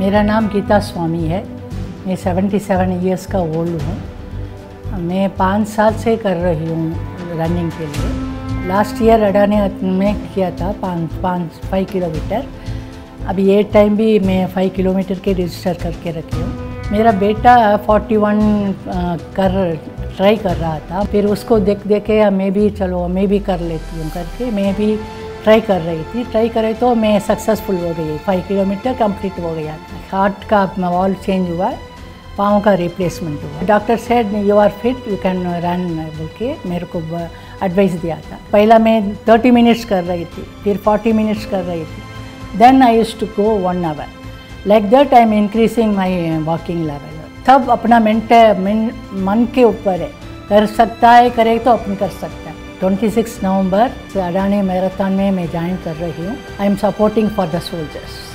मेरा नाम गीता स्वामी है। मैं 77 इयर्स का ओल्ड हूँ। मैं 5 साल से कर रही हूँ रनिंग के लिए। लास्ट ईयर अडानी में किया था 5 किलोमीटर। अभी ये टाइम भी मैं 5 किलोमीटर के रजिस्टर करके रखी हूँ। मेरा बेटा 41 ट्राई कर रहा था, फिर उसको देख के मैं भी चलो मैं भी कर लेती हूँ करके मैं भी ट्राई कर रही थी। ट्राई करे तो मैं सक्सेसफुल हो गई। 5 किलोमीटर कंप्लीट हो गया। हार्ट का वॉल चेंज हुआ, पाँव का रिप्लेसमेंट हुआ। Doctor said you are fit, you can run बोल के मेरे को एडवाइस दिया था। पहला मैं 30 मिनट्स कर रही थी, फिर 40 मिनट्स कर रही थी। Then I used to go 1 hour. Like that I am increasing my walking level. तब अपना मन के ऊपर है, कर सकता है, करे तो अपन कर सकता है। 26 नवंबर अडानी मैराथन में मैं ज्वाइन कर रही हूँ। I am supporting for the soldiers.